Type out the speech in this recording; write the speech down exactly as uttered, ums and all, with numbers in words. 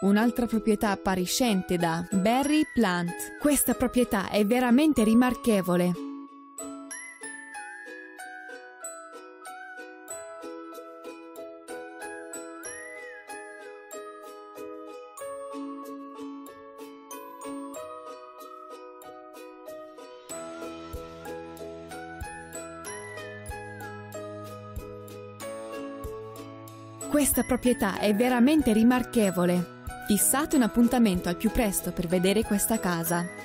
un'altra proprietà appariscente da Barry Plant. Questa proprietà è veramente rimarchevole. Questa proprietà è veramente rimarchevole. Fissate un appuntamento al più presto per vedere questa casa.